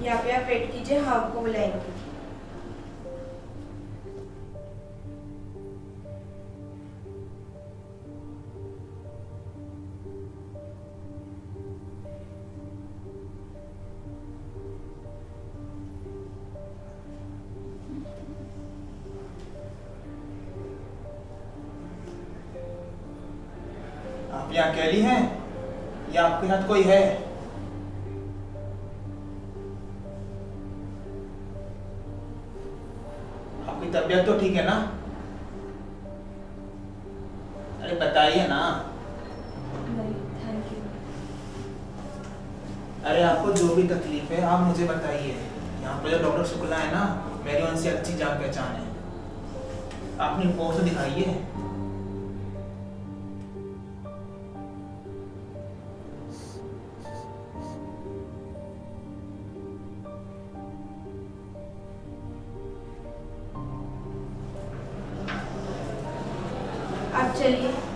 यहाँ पे आप वेट कीजिए, हाँ आपको बुलाएंगे। आप यहाँ अकेली हैं या आपके साथ कोई है? आपकी तबीयत तो ठीक है ना? अरे बताइए ना। नहीं, थैंक यू। अरे आपको जो भी तकलीफ है आप मुझे बताइए। यहाँ पर जो डॉक्टर शुक्ला है ना, मेरी उनसे अच्छी जान पहचान है। अपनी रिपोर्ट तो दिखाइए। आप चलिए।